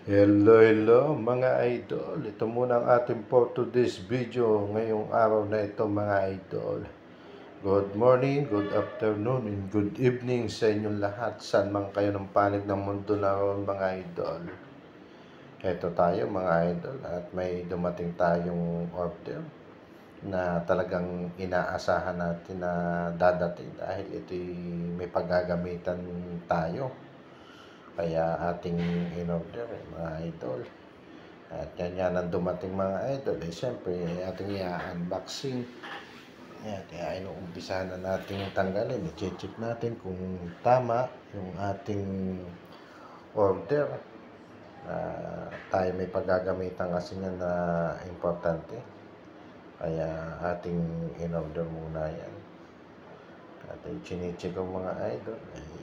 Hello, hello mga idol. Ito muna ang ating for today's video ngayong araw na ito mga idol. Good morning, good afternoon, and good evening sa inyong lahat. Saan man kayo ng panig ng mundo naroon mga idol. Ito tayo mga idol at may dumating tayong order na talagang inaasahan natin na dadating dahil ito'y may paggagamitan tayo. Kaya ating in-order mga idol. At yan ang dumating mga idol. Siyempre, ating i-unboxing. Yan, kaya inuumpisahan na natin tanggalin. I-check natin kung tama yung ating order. Tayo may paggagamitan kasi yan na importante. Kaya ating in-order muna yan. At i-check ang mga idol.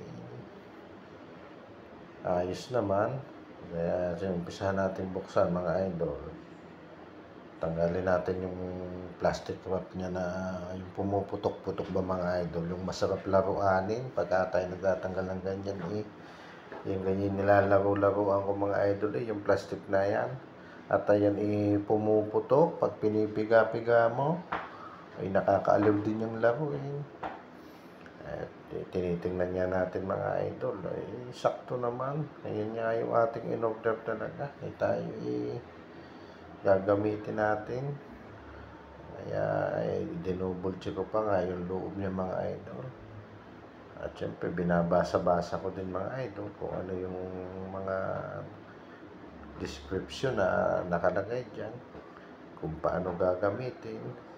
Ayos naman. Kaya umpisahan natin buksan mga idol. Tanggalin natin yung plastic wrap niya na yung pumuputok-putok ba mga idol. Yung masarap laruanin pagka tayo nagtatanggal ng ganyan yung ganyan nilalaro-laruan ko mga idol yung plastic na yan. At ayan pumuputok pag pinipiga-piga mo. Ay nakakaaliw din yung laruin. At tinitingnan niya natin mga idol. Sakto naman. Ayan nga yung ating in-order talaga. Tayo gagamitin natin. Kaya dinouble check ko pa nga yung loob niya mga idol. At syempre binabasa-basa ko din mga idol kung ano yung mga description na nakalagay dyan. Kung paano gagamitin.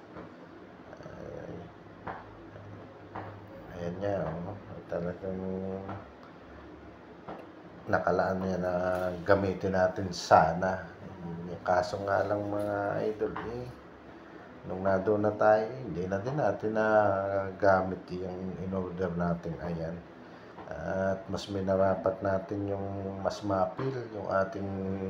Ayan niya, talagang nakalaan niya na gamitin natin sana. Kaso nga lang mga idol, nung nadoon na tayo, hindi na din natin na gamit yung in-order natin. Ayan. At mas minarapat natin yung mas mapil, yung ating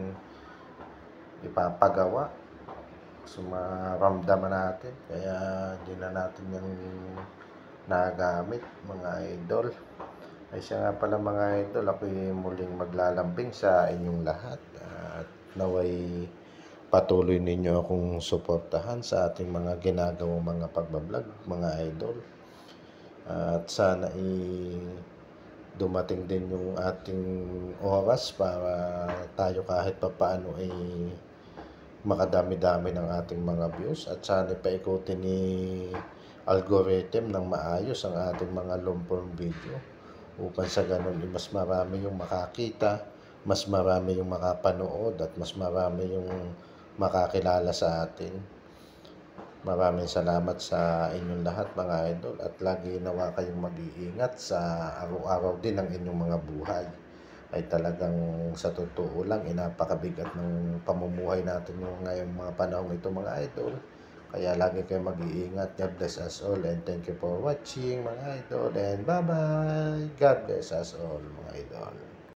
ipapagawa. So maramdaman natin. Kaya hindi na natin yung nagamit mga idol. Ay siya nga pala mga idol, ako'y muling maglalambing sa inyong lahat at naway patuloy ninyo akong suportahan sa ating mga ginagawang mga pagbablog mga idol. At sana dumating din yung ating oras para tayo kahit papaano ay makadami-dami ng ating mga views at sana paikutin ni algorithm ng maayos ang ating mga long form video upang sa ganun mas marami yung makakita, mas marami yung makapanood at mas marami yung makakilala sa atin. Maraming salamat sa inyong lahat mga idol at lagi nawa kayong mag-iingat sa araw-araw din ng inyong mga buhay. Ay talagang sa totoo lang napakabigat ng pamumuhay natin yung ngayong mga panahon ito mga idol. Kaya lagi kayo mag-iingat. God bless us all and thank you for watching mga idol and bye-bye. God bless us all mga idol.